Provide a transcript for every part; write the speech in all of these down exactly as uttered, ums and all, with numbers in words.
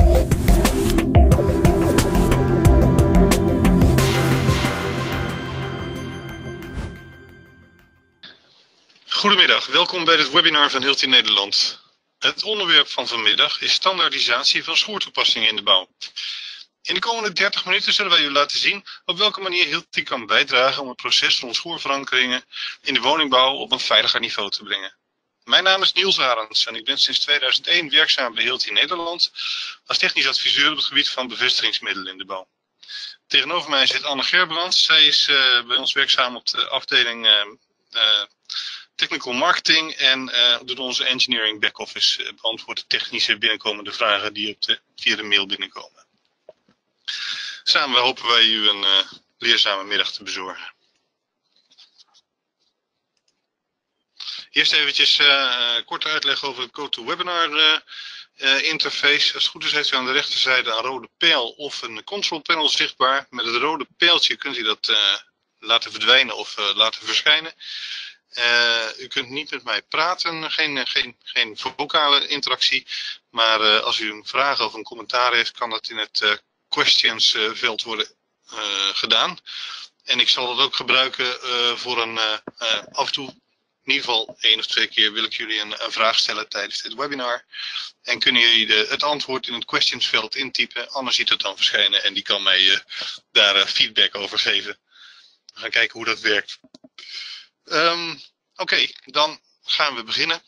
Goedemiddag, welkom bij dit webinar van Hilti Nederland. Het onderwerp van vanmiddag is standaardisatie van schoortoepassingen in de bouw. In de komende dertig minuten zullen wij u laten zien op welke manier Hilti kan bijdragen om het proces rond schoorverankeringen in de woningbouw op een veiliger niveau te brengen. Mijn naam is Niels Arends en ik ben sinds tweeduizend één werkzaam bij Hilti Nederland als technisch adviseur op het gebied van bevestigingsmiddelen in de bouw. Tegenover mij zit Anne Gerbrands. Zij is uh, bij ons werkzaam op de afdeling uh, uh, Technical Marketing en uh, doet onze engineering back-office, uh, beantwoordt de technische binnenkomende vragen die op de, via de mail binnenkomen. Samen hopen wij u een uh, leerzame middag te bezorgen. Eerst eventjes uh, korte uitleg over het GoToWebinar uh, uh, interface. Als het goed is heeft u aan de rechterzijde een rode pijl of een control panel zichtbaar. Met het rode pijltje kunt u dat uh, laten verdwijnen of uh, laten verschijnen. Uh, u kunt niet met mij praten, geen, geen, geen vocale interactie. Maar uh, als u een vraag of een commentaar heeft, kan dat in het uh, questions uh, veld worden uh, gedaan. En ik zal dat ook gebruiken uh, voor een uh, uh, af en toe, in ieder geval één of twee keer wil ik jullie een, een vraag stellen tijdens dit webinar. En kunnen jullie de, het antwoord in het questions veld intypen, Anne ziet het dan verschijnen en die kan mij uh, daar uh, feedback over geven. We gaan kijken hoe dat werkt. Um, Oké, okay, dan gaan we beginnen.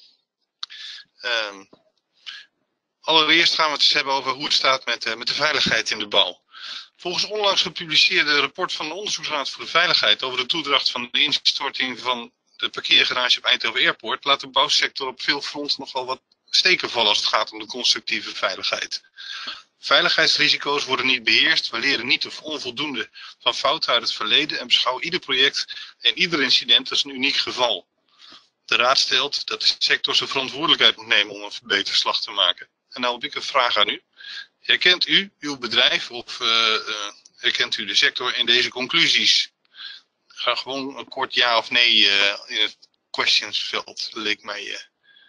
Um, allereerst gaan we het eens hebben over hoe het staat met, uh, met de veiligheid in de bouw. Volgens onlangs gepubliceerde rapport van de Onderzoeksraad voor de Veiligheid over de toedracht van de instorting van de parkeergarage op Eindhoven Airport laat de bouwsector op veel fronten nogal wat steken vallen als het gaat om de constructieve veiligheid. Veiligheidsrisico's worden niet beheerst, we leren niet of onvoldoende van fouten uit het verleden en beschouwen ieder project en ieder incident als een uniek geval. De Raad stelt dat de sector zijn verantwoordelijkheid moet nemen om een verbeterslag te maken. En nou heb ik een vraag aan u. Herkent u uw bedrijf of uh, uh, herkent u de sector in deze conclusies? Ga gewoon een kort ja of nee uh, in het questionsveld, leek mij. Uh.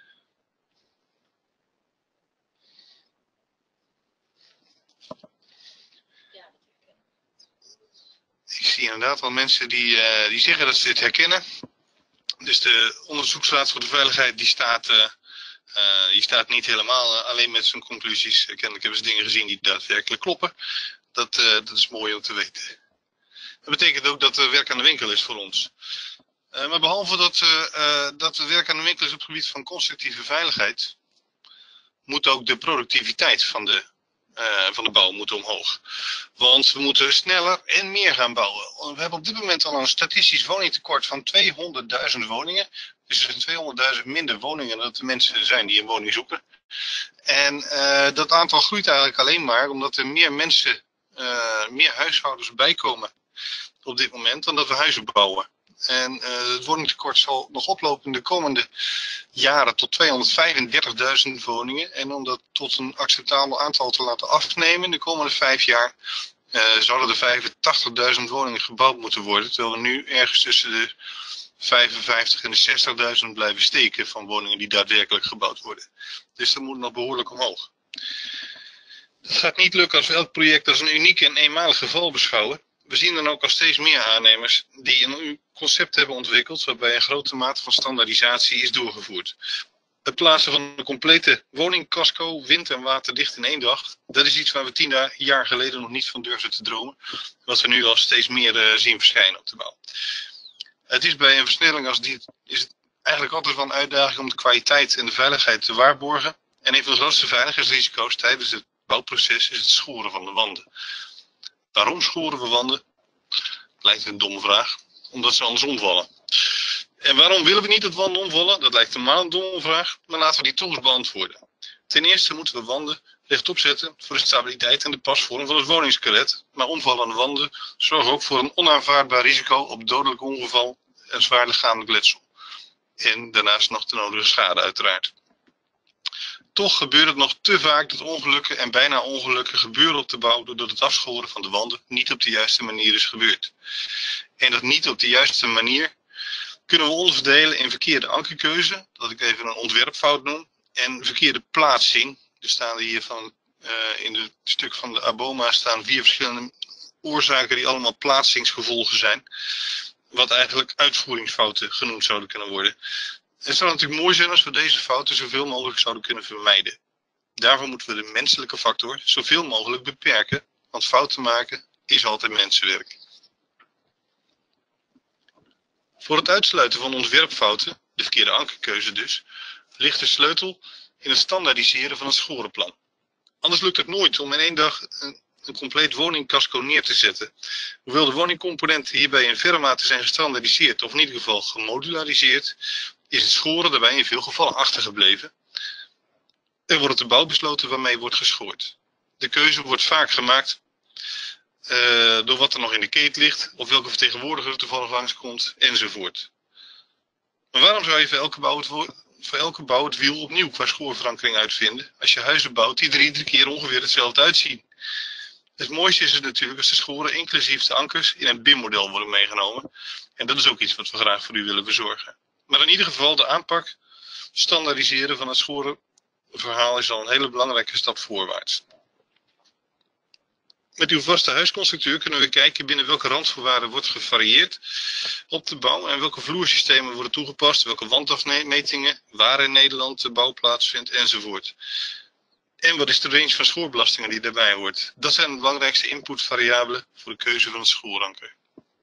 Ik zie inderdaad wel mensen die, uh, die zeggen dat ze dit herkennen. Dus de Onderzoeksraad voor de Veiligheid die staat, uh, uh, die staat niet helemaal uh, alleen met zijn conclusies. Uh, kennelijk hebben ze dingen gezien die daadwerkelijk kloppen. Dat, uh, dat is mooi om te weten. Dat betekent ook dat er werk aan de winkel is voor ons. Uh, maar behalve dat, uh, uh, dat er werk aan de winkel is op het gebied van constructieve veiligheid, moet ook de productiviteit van de Uh, van de bouw moet omhoog. Want we moeten sneller en meer gaan bouwen. We hebben op dit moment al een statistisch woningtekort van tweehonderdduizend woningen. Dus er zijn tweehonderdduizend minder woningen dan de mensen zijn die een woning zoeken. En uh, dat aantal groeit eigenlijk alleen maar omdat er meer mensen, uh, meer huishoudens bijkomen op dit moment dan dat we huizen bouwen. En uh, het woningtekort zal nog oplopen in de komende jaren tot tweehonderdvijfendertigduizend woningen. En om dat tot een acceptabel aantal te laten afnemen in de komende vijf jaar, uh, zouden er vijfentachtigduizend woningen gebouwd moeten worden. Terwijl we nu ergens tussen de vijfenvijftigduizend en de zestigduizend blijven steken van woningen die daadwerkelijk gebouwd worden. Dus dat moet nog behoorlijk omhoog. Dat gaat niet lukken als we elk project als een uniek en eenmalig geval beschouwen. We zien dan ook al steeds meer aannemers die een concept hebben ontwikkeld waarbij een grote mate van standaardisatie is doorgevoerd. Het plaatsen van een complete woningcasco, wind- en waterdicht in één dag, dat is iets waar we tien jaar geleden nog niet van durfden te dromen. Wat we nu al steeds meer uh, zien verschijnen op de bouw. Het is bij een versnelling als die is het eigenlijk altijd wel een uitdaging om de kwaliteit en de veiligheid te waarborgen. En een van de grootste veiligheidsrisico's tijdens het bouwproces is het schoren van de wanden. Waarom schoren we wanden? Lijkt een domme vraag. Omdat ze anders omvallen. En waarom willen we niet dat wanden omvallen? Dat lijkt normaal een domme vraag, maar laten we die toch eens beantwoorden. Ten eerste moeten we wanden rechtop zetten voor de stabiliteit en de pasvorm van het woningskelet. Maar omvallende wanden zorgen ook voor een onaanvaardbaar risico op dodelijk ongeval en zwaar lichamelijk letsel. En daarnaast nog de nodige schade uiteraard. Toch gebeurt het nog te vaak dat ongelukken en bijna ongelukken gebeuren op de bouw doordat het afschoren van de wanden niet op de juiste manier is gebeurd. En dat niet op de juiste manier kunnen we onderverdelen in verkeerde ankerkeuze, dat ik even een ontwerpfout noem, en verkeerde plaatsing. Er staan hier van Uh, in het stuk van de ABOMA staan vier verschillende oorzaken die allemaal plaatsingsgevolgen zijn. Wat eigenlijk uitvoeringsfouten genoemd zouden kunnen worden. Het zou natuurlijk mooi zijn als we deze fouten zoveel mogelijk zouden kunnen vermijden. Daarvoor moeten we de menselijke factor zoveel mogelijk beperken, want fouten maken is altijd mensenwerk. Voor het uitsluiten van ontwerpfouten, de verkeerde ankerkeuze dus, ligt de sleutel in het standaardiseren van het schorenplan. Anders lukt het nooit om in één dag een, een compleet woningcasco neer te zetten. Hoewel de woningcomponenten hierbij in verre mate zijn gestandaardiseerd of in ieder geval gemodulariseerd, is het schoren daarbij in veel gevallen achtergebleven. Er wordt de bouw besloten waarmee wordt geschoord. De keuze wordt vaak gemaakt uh, door wat er nog in de keet ligt, of welke vertegenwoordiger er toevallig langskomt, enzovoort. Maar waarom zou je voor elke bouw het, voor elke bouw het wiel opnieuw qua schoorverankering uitvinden, als je huizen bouwt die drie, drie keer ongeveer hetzelfde uitzien? Het mooiste is het natuurlijk als de schoren inclusief de ankers in een B I M-model worden meegenomen. En dat is ook iets wat we graag voor u willen verzorgen. Maar in ieder geval de aanpak, standaardiseren van het schorenverhaal is al een hele belangrijke stap voorwaarts. Met uw vaste huisconstructeur kunnen we kijken binnen welke randvoorwaarden wordt gevarieerd op de bouw en welke vloersystemen worden toegepast, welke wandafmetingen, waar in Nederland de bouw plaatsvindt enzovoort. En wat is de range van schoorbelastingen die daarbij hoort? Dat zijn de belangrijkste inputvariabelen voor de keuze van het schooranker.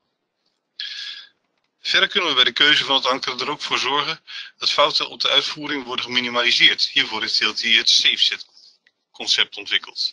Verder kunnen we bij de keuze van het anker er ook voor zorgen dat fouten op de uitvoering worden geminimaliseerd. Hiervoor heeft Hilti het SafeSet concept ontwikkeld.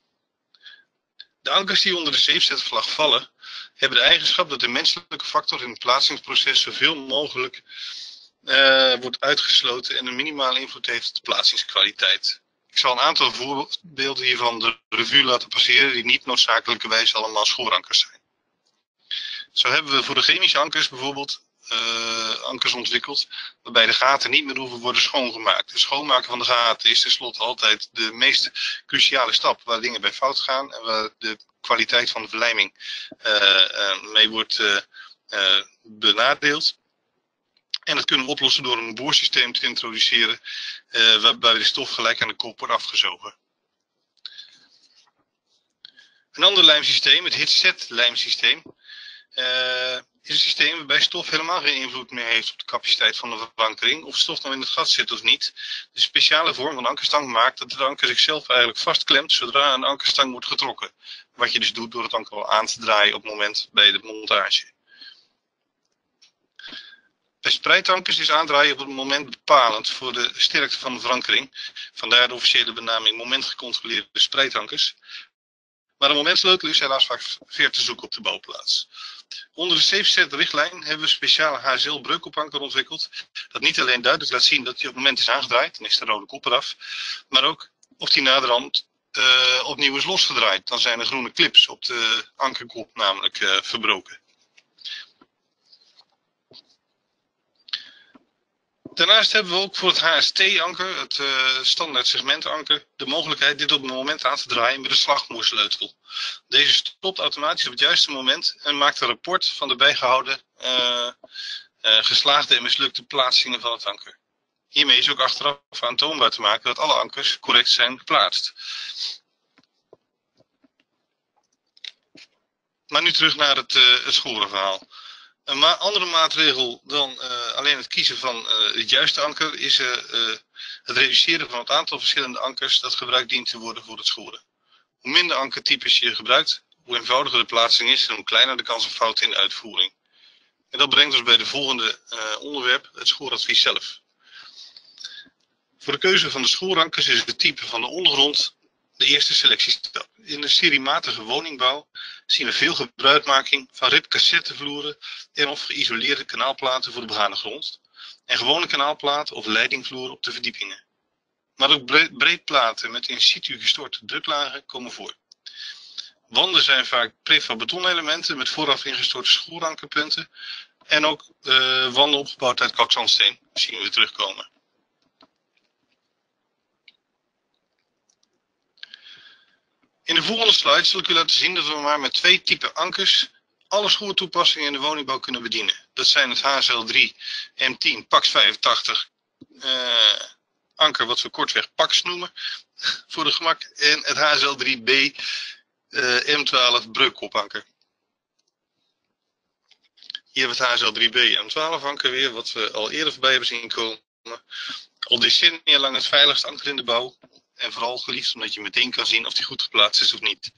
De ankers die onder de SafeSet vlag vallen, hebben de eigenschap dat de menselijke factor in het plaatsingsproces zoveel mogelijk uh, wordt uitgesloten en een minimale invloed heeft op de plaatsingskwaliteit. Ik zal een aantal voorbeelden hiervan de revue laten passeren die niet noodzakelijkerwijs allemaal schoorankers zijn. Zo hebben we voor de chemische ankers bijvoorbeeld uh, ankers ontwikkeld waarbij de gaten niet meer hoeven worden schoongemaakt. Het schoonmaken van de gaten is tenslotte altijd de meest cruciale stap waar dingen bij fout gaan en waar de kwaliteit van de verlijming uh, uh, mee wordt uh, uh, benadeeld. En dat kunnen we oplossen door een boorsysteem te introduceren uh, waarbij de stof gelijk aan de kop wordt afgezogen. Een ander lijmsysteem, het HitSet lijmsysteem, uh, is een systeem waarbij stof helemaal geen invloed meer heeft op de capaciteit van de verankering, of stof nou in het gat zit of niet. De speciale vorm van ankerstang maakt dat de anker zichzelf eigenlijk vastklemt zodra een ankerstang wordt getrokken. Wat je dus doet door het anker al aan te draaien op het moment bij de montage. Bij spreidtankers is aandraaien op het moment bepalend voor de sterkte van de verankering. Vandaar de officiële benaming momentgecontroleerde spreidtankers. Maar een momentsleutel is helaas vaak ver te zoeken op de bouwplaats. Onder de SafeSet richtlijn hebben we een speciale H S L breukopanker ontwikkeld. Dat niet alleen duidelijk laat zien dat hij op het moment is aangedraaid, dan is de rode kop eraf. Maar ook of die naderhand uh, opnieuw is losgedraaid. Dan zijn de groene clips op de ankerkop namelijk uh, verbroken. Daarnaast hebben we ook voor het H S T-anker, het uh, standaard segmentanker, de mogelijkheid dit op het moment aan te draaien met een slagmoersleutel. Deze stopt automatisch op het juiste moment en maakt een rapport van de bijgehouden uh, uh, geslaagde en mislukte plaatsingen van het anker. Hiermee is ook achteraf aantoonbaar te maken dat alle ankers correct zijn geplaatst. Maar nu terug naar het, uh, het schorenverhaal. Een ma andere maatregel dan uh, alleen het kiezen van uh, het juiste anker is uh, uh, het reduceren van het aantal verschillende ankers dat gebruikt dient te worden voor het schoren. Hoe minder ankertypes je gebruikt, hoe eenvoudiger de plaatsing is en hoe kleiner de kans op fouten in de uitvoering. En dat brengt ons bij de volgende uh, onderwerp, het schooradvies zelf. Voor de keuze van de schoorankers is het type van de ondergrond de eerste selectiestap. In de seriematige woningbouw zien we veel gebruikmaking van ribcassettevloeren en of geïsoleerde kanaalplaten voor de begane grond en gewone kanaalplaten of leidingvloeren op de verdiepingen. Maar ook breedplaten met in situ gestorte druklagen komen voor. Wanden zijn vaak prefab betonelementen met vooraf ingestorte schoorankerpunten en ook uh, wanden opgebouwd uit kalkzandsteen zien we terugkomen. In de volgende slide zal ik u laten zien dat we maar met twee typen ankers alle schoortoepassingen in de woningbouw kunnen bedienen. Dat zijn het H S L drie M tien Pax vijfentachtig uh, anker wat we kortweg Pax noemen, voor de gemak. En het H S L drie B uh, M twaalf breukkopanker. Hier hebben we het H S L drie B M twaalf anker weer, wat we al eerder voorbij hebben zien komen. Al decennia lang het veiligste anker in de bouw. En vooral geliefd omdat je meteen kan zien of die goed geplaatst is of niet.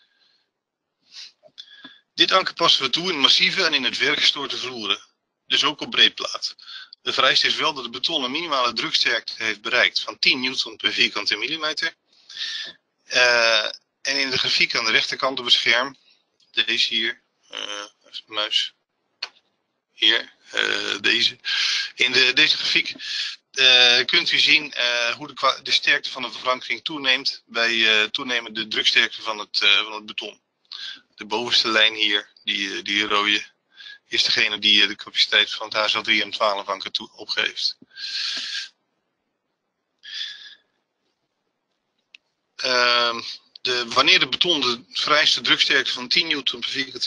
Dit anker passen we toe in massieve en in het werk gestoorde vloeren. Dus ook op breedplaat. De vereiste is wel dat het beton een minimale druksterkte heeft bereikt van tien newton per vierkante millimeter. Uh, en in de grafiek aan de rechterkant op het scherm, deze hier, uh, even de muis, hier, uh, deze. In de, deze grafiek uh, kunt u zien uh, hoe de, de sterkte van de verankering toeneemt bij uh, toenemende druksterkte van het, uh, van het beton. De bovenste lijn hier, die, die rode, is degene die de capaciteit van het H S L drie M twaalf anker toe opgeeft. Uh, de, wanneer de beton de vereiste druksterkte van tien newton per vierkante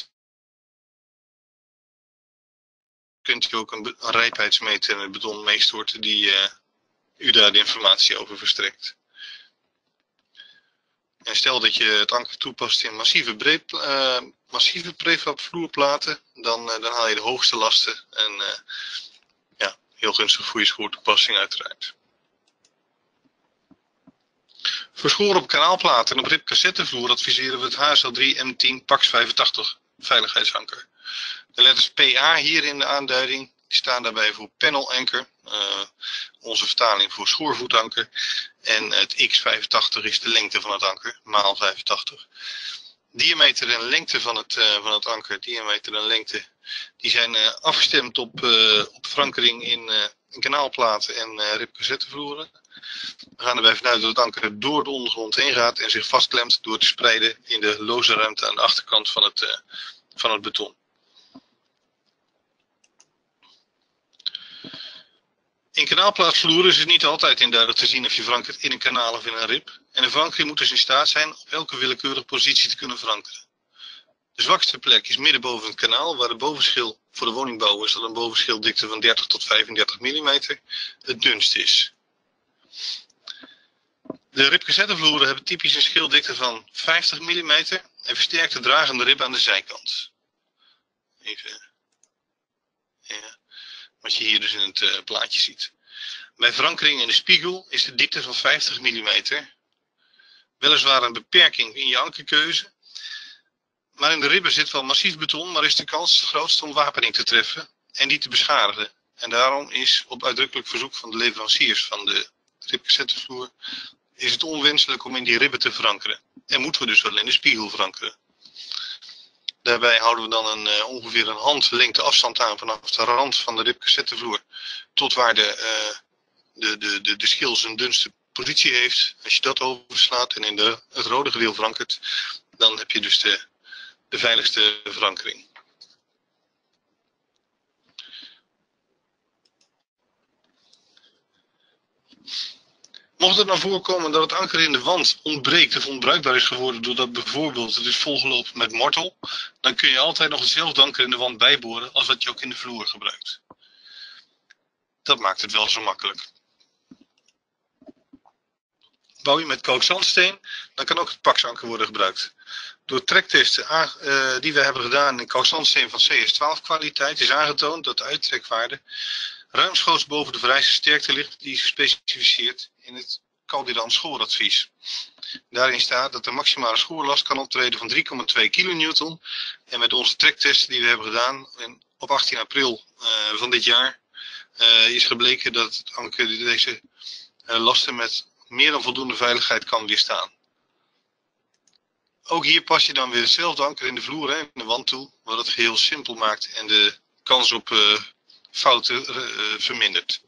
kunt u ook een, een rijpheidsmeter in het beton meestorten die uh, u daar de informatie over verstrekt. En stel dat je het anker toepast in massieve, breed, uh, massieve prefab vloerplaten, dan, uh, dan haal je de hoogste lasten en uh, ja, heel gunstig voor je schoortoepassing uiteraard. Voor schoren op kanaalplaten en op ribcassettevloer adviseren we het H S L drie M tien Pax vijfentachtig veiligheidsanker. De letters P A hier in de aanduiding die staan daarbij voor panel anker, uh, onze vertaling voor schoorvoetanker. En het X vijfentachtig is de lengte van het anker, maal vijfentachtig. Diameter en lengte van het, uh, van het anker, diameter en lengte, die zijn uh, afgestemd op, uh, op verankering in, uh, in kanaalplaten en uh, ribcassettevloeren. We gaan erbij vanuit dat het anker door de ondergrond heen gaat en zich vastklemt door te spreiden in de loze ruimte aan de achterkant van het, uh, van het beton. In kanaalplaatvloeren is het niet altijd induidelijk te zien of je verankert in een kanaal of in een rib. En de verankering moet dus in staat zijn op elke willekeurige positie te kunnen verankeren. De zwakste plek is midden boven het kanaal, waar de bovenschil voor de woningbouw is dat een bovenschildikte van dertig tot vijfendertig millimeter het dunst is. De ribcassettevloeren hebben typisch een schildikte van vijftig millimeter en versterkt de dragende rib aan de zijkant. Even. Ja. Wat je hier dus in het uh, plaatje ziet. Bij verankering in de spiegel is de dikte van vijftig millimeter. Weliswaar een beperking in je ankerkeuze. Maar in de ribben zit wel massief beton, maar is de kans het grootst om wapening te treffen en die te beschadigen. En daarom is op uitdrukkelijk verzoek van de leveranciers van de ribcassettevloer is het onwenselijk om in die ribben te verankeren. En moeten we dus wel in de spiegel verankeren. Daarbij houden we dan een, uh, ongeveer een handlengte afstand aan vanaf de rand van de ribcassettevloer tot waar de, uh, de, de, de, de schil zijn dunste positie heeft. Als je dat overslaat en in de, het rode gedeelte verankert, dan heb je dus de, de veiligste verankering. Mocht het nou voorkomen dat het anker in de wand ontbreekt of onbruikbaar is geworden doordat bijvoorbeeld het is volgelopen met mortel, dan kun je altijd nog hetzelfde anker in de wand bijboren als wat je ook in de vloer gebruikt. Dat maakt het wel zo makkelijk. Bouw je met kalkzandsteen, dan kan ook het Pax-anker worden gebruikt. Door trektesten uh, die we hebben gedaan in kalkzandsteen van C S twaalf kwaliteit is aangetoond dat de uittrekwaarde ruimschoots boven de vereiste sterkte ligt die is gespecificeerd in het Caldiran schooradvies. Daarin staat dat de maximale schoorlast kan optreden van drie komma twee kilonewton. En met onze trektesten die we hebben gedaan op achttien april uh, van dit jaar uh, is gebleken dat het anker deze uh, lasten met meer dan voldoende veiligheid kan weerstaan. Ook hier pas je dan weer hetzelfde anker in de vloer en de wand toe, wat het geheel simpel maakt en de kans op uh, fouten uh, vermindert.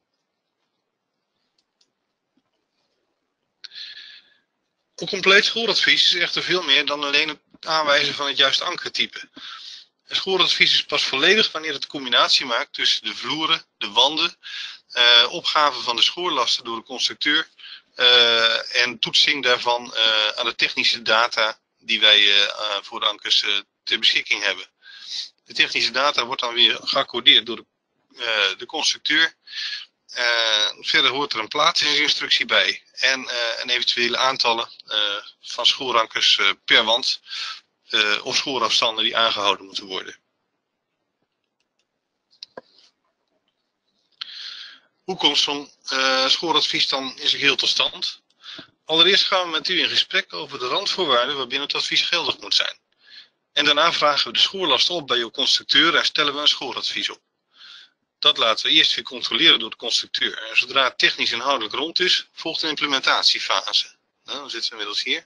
Een compleet schooradvies is echter veel meer dan alleen het aanwijzen van het juiste ankertype. Een schooradvies is pas volledig wanneer het combinatie maakt tussen de vloeren, de wanden, uh, opgave van de schoorlasten door de constructeur uh, en toetsing daarvan uh, aan de technische data die wij uh, voor de ankers uh, ter beschikking hebben. De technische data wordt dan weer geaccordeerd door de, uh, de constructeur Uh, verder hoort er een plaatsingsinstructie bij en uh, een eventuele aantallen uh, van schoolrankers uh, per wand uh, of schoolafstanden die aangehouden moeten worden. Hoe komt zo'n uh, schooladvies dan in zijn geheel tot stand? Allereerst gaan we met u in gesprek over de randvoorwaarden waarbinnen het advies geldig moet zijn. En daarna vragen we de schoorlast op bij uw constructeur en stellen we een schooladvies op. Dat laten we eerst weer controleren door de constructeur. En zodra het technisch inhoudelijk rond is, volgt een implementatiefase. Nou, dan zitten we inmiddels hier.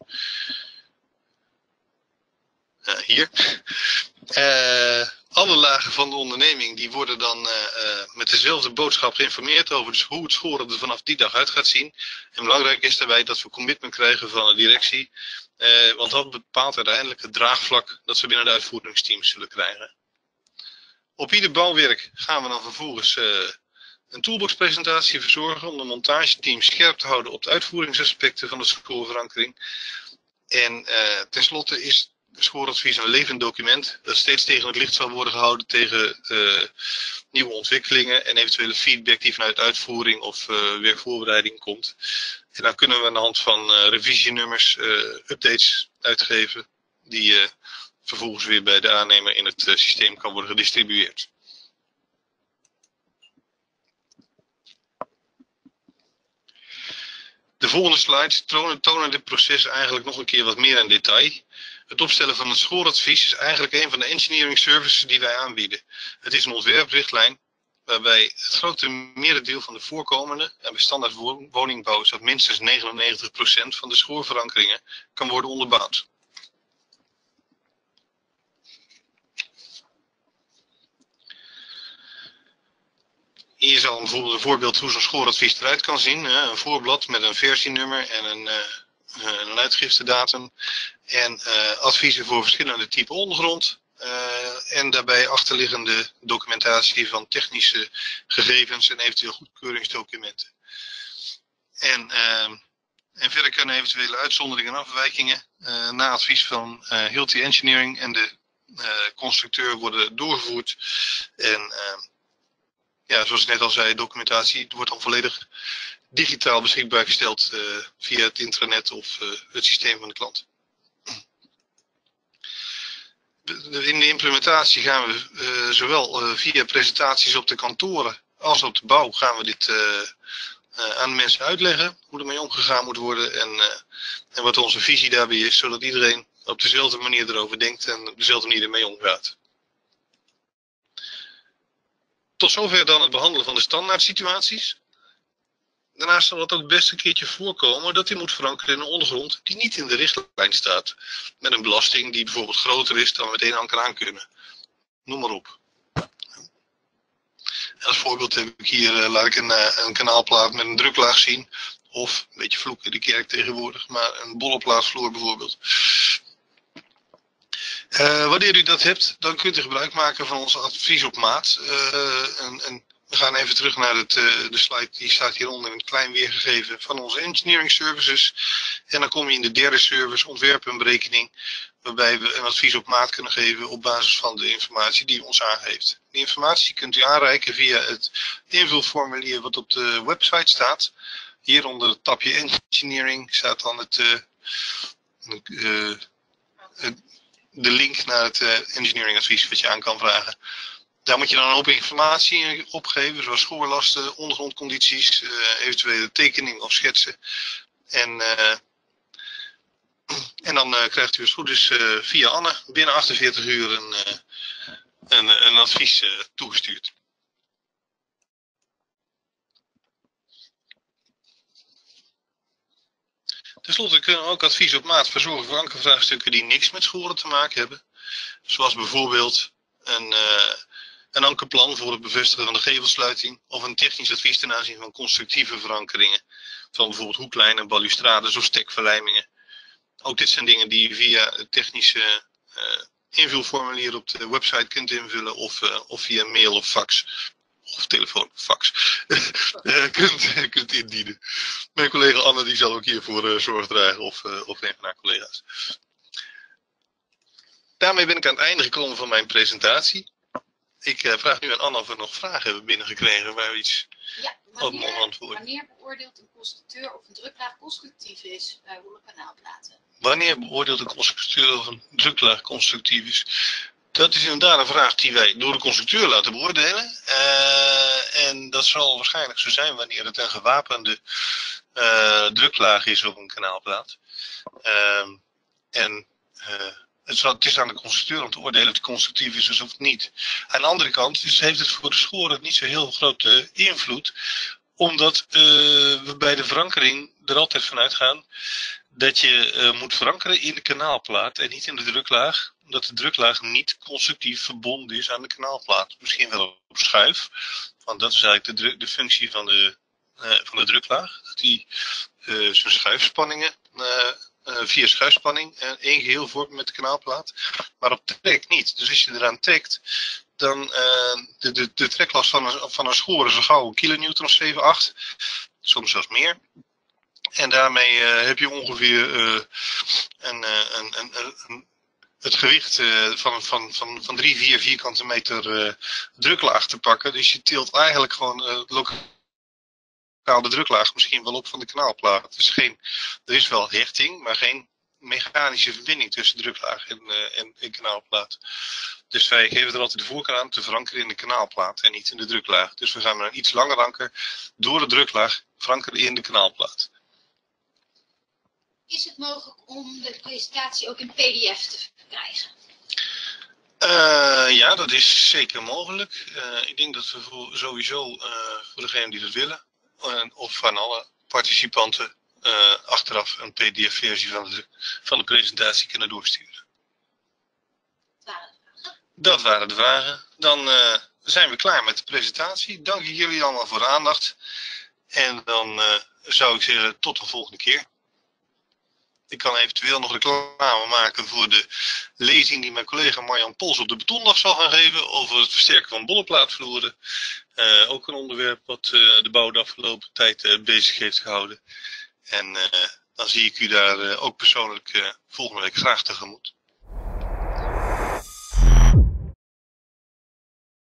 Uh, hier. Uh, alle lagen van de onderneming die worden dan uh, uh, met dezelfde boodschap geïnformeerd over dus hoe het schoren er vanaf die dag uit gaat zien. En belangrijk is daarbij dat we commitment krijgen van de directie. Uh, want dat bepaalt uiteindelijk het draagvlak dat we binnen de uitvoeringsteams zullen krijgen. Op ieder bouwwerk gaan we dan vervolgens uh, een toolbox-presentatie verzorgen om de montageteam scherp te houden op de uitvoeringsaspecten van de schoorverankering. En uh, tenslotte is het schooradvies een levend document dat steeds tegen het licht zal worden gehouden tegen uh, nieuwe ontwikkelingen en eventuele feedback die vanuit uitvoering of uh, werkvoorbereiding komt. En dan kunnen we aan de hand van uh, revisienummers uh, updates uitgeven die uh, vervolgens weer bij de aannemer in het uh, systeem kan worden gedistribueerd. De volgende slides tonen, tonen dit proces eigenlijk nog een keer wat meer in detail. Het opstellen van een schooladvies is eigenlijk een van de engineering services die wij aanbieden. Het is een ontwerprichtlijn waarbij het grote merendeel van de voorkomende en bij standaard woningbouw is dat minstens negenennegentig procent van de schoorverankeringen kan worden onderbouwd. Hier is al bijvoorbeeld een voorbeeld hoe zo'n schooradvies eruit kan zien. Een voorblad met een versienummer en een, een uitgiftedatum. En uh, adviezen voor verschillende typen ondergrond. Uh, en daarbij achterliggende documentatie van technische gegevens en eventueel goedkeuringsdocumenten. En, uh, en verder kunnen eventuele uitzonderingen en afwijkingen uh, na advies van uh, Hilti Engineering en de uh, constructeur worden doorgevoerd. En uh, ja, zoals ik net al zei, documentatie wordt dan volledig digitaal beschikbaar gesteld uh, via het intranet of uh, het systeem van de klant. In de implementatie gaan we uh, zowel uh, via presentaties op de kantoren als op de bouw gaan we dit uh, uh, aan de mensen uitleggen. Hoe ermee omgegaan moet worden en, uh, en wat onze visie daarbij is. Zodat iedereen op dezelfde manier erover denkt en op dezelfde manier ermee omgaat. Tot zover dan het behandelen van de standaard situaties. Daarnaast zal het ook best een keertje voorkomen dat hij moet verankeren in een ondergrond die niet in de richtlijn staat. Met een belasting die bijvoorbeeld groter is dan we met één anker aan kunnen. Noem maar op. En als voorbeeld heb ik hier, uh, laat ik een, uh, een kanaalplaat met een druklaag zien. Of, een beetje vloeken, de kerk tegenwoordig, maar een bolleplaatvloer bijvoorbeeld. Uh, wanneer u dat hebt, dan kunt u gebruik maken van ons advies op maat. Uh, en, en we gaan even terug naar het, uh, de slide, die staat hieronder in het klein weergegeven van onze engineering services. En dan kom je in de derde service, ontwerp en berekening, waarbij we een advies op maat kunnen geven op basis van de informatie die u ons aangeeft. Die informatie kunt u aanreiken via het invulformulier wat op de website staat. Hier onder het tabje engineering staat dan het, uh, uh, het de link naar het uh, engineering advies wat je aan kan vragen. Daar moet je dan een hoop informatie opgeven, zoals schoorlasten, ondergrondcondities, uh, eventuele tekeningen of schetsen. En, uh, en dan uh, krijgt u het goed is uh, via Anne binnen achtenveertig uur een, uh, een, een advies uh, toegestuurd. Ten slotte kunnen we ook advies op maat verzorgen voor ankervraagstukken die niks met schoren te maken hebben. Zoals bijvoorbeeld een, uh, een ankerplan voor het bevestigen van de gevelsluiting of een technisch advies ten aanzien van constructieve verankeringen. Van bijvoorbeeld hoeklijnen, balustrades of stekverlijmingen. Ook dit zijn dingen die je via het technische uh, invulformulier op de website kunt invullen of, uh, of via mail of fax. Of telefoon, fax, uh, kunt, kunt indienen. Mijn collega Anne die zal ook hiervoor uh, zorg dragen of, uh, of een van haar collega's. Daarmee ben ik aan het einde gekomen van mijn presentatie. Ik uh, vraag nu aan Anne of we nog vragen hebben binnengekregen waar we iets Ja, ook mogen wanneer, antwoorden. wanneer beoordeelt een constructeur of een druklaag constructief is bij holle kanaalplaten? Wanneer beoordeelt een constructeur of een druklaag constructief is? Dat is inderdaad een vraag die wij door de constructeur laten beoordelen. Uh, en dat zal waarschijnlijk zo zijn wanneer het een gewapende uh, druklaag is op een kanaalplaat. Uh, en uh, het, zal, het is aan de constructeur om te oordelen of het constructief is of niet. Aan de andere kant is, heeft het voor de schoren niet zo heel grote invloed. Omdat uh, we bij de verankering er altijd vanuit gaan dat je uh, moet verankeren in de kanaalplaat en niet in de druklaag. Omdat de druklaag niet constructief verbonden is aan de kanaalplaat. Misschien wel op schuif. Want dat is eigenlijk de, de functie van de, uh, van de druklaag. Dat die uh, zijn schuifspanningen uh, uh, via schuifspanning uh, één geheel vormt met de kanaalplaat. Maar op trek niet. Dus als je eraan trekt, dan uh, de, de, de treklast van een, van een schoor is al gauw een kilonewton of zeven, acht. Soms zelfs meer. En daarmee uh, heb je ongeveer uh, een, uh, een, een, een, het gewicht uh, van, van, van, van drie, vier vierkante meter uh, druklaag te pakken. Dus je tilt eigenlijk gewoon uh, lokaal de druklaag misschien wel op van de kanaalplaat. Dus geen, er is wel hechting, maar geen mechanische verbinding tussen druklaag en, uh, en, en kanaalplaat. Dus wij geven er altijd de voorkeur aan te verankeren in de kanaalplaat en niet in de druklaag. Dus we gaan met een iets langer anker door de druklaag verankeren in de kanaalplaat. Is het mogelijk om de presentatie ook in P D F te krijgen? Uh, ja, dat is zeker mogelijk. Uh, ik denk dat we voor, sowieso uh, voor degenen die dat willen, uh, of van alle participanten, uh, achteraf een P D F-versie van de, van de presentatie kunnen doorsturen. Dat waren de vragen. Dat waren de vragen. Dan uh, zijn we klaar met de presentatie. Dank ik jullie allemaal voor de aandacht. En dan uh, zou ik zeggen tot de volgende keer. Ik kan eventueel nog reclame maken voor de lezing die mijn collega Marjan Pols op de betondag zal gaan geven over het versterken van bollenplaatvloeren. Uh, ook een onderwerp wat uh, de bouw de afgelopen tijd uh, bezig heeft gehouden. En uh, dan zie ik u daar uh, ook persoonlijk uh, volgende week graag tegemoet.